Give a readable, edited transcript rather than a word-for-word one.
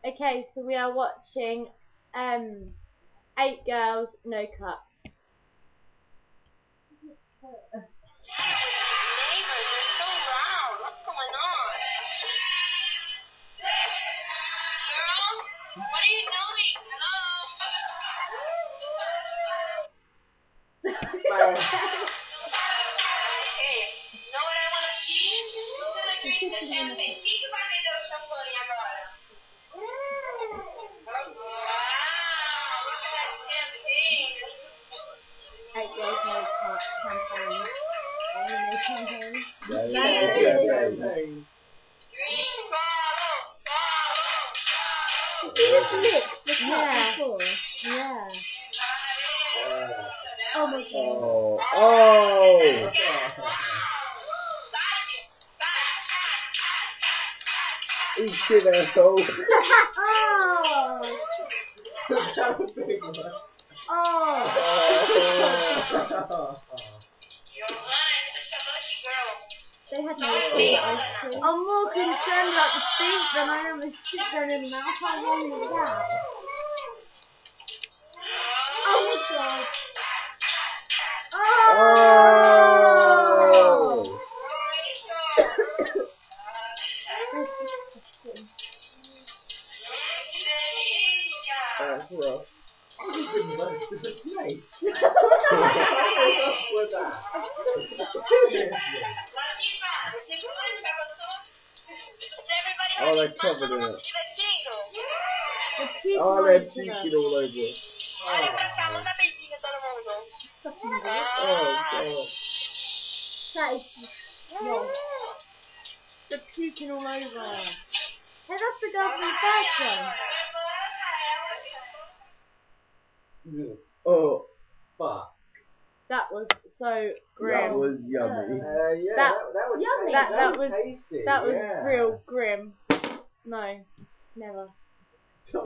Okay, so we are watching 8 Girls, No Cup. Neighbors, they're so loud. What's going on? Girls, what are you doing? Hello? Hey, you know what I want to see? Who's gonna drink the champagne? Quem que vai beber o champanhe agora? Wow, look at that champagne. 8 Girls, No Cup campaign. Campaign. Drink, follow. Did you just lick the cup before? Yeah. Oh my god. Oh! Eat shit, asshole. Oh! That was big, man. Oh! They had no ice cream. I'm more concerned about the feet than I am the shit going in the mouth. How long is that? Oh my god. Oh! That's rough. It's a snake. What's that? Oh, they're covered in it. Oh, they're puking all over it. Oh, God. That is wrong. They're puking all over. Hey, that's the girl from the first one. Oh, fuck. That was so grim. That was yummy. Yeah, that was yummy. That was tasty. That was yeah. real grim. No, never.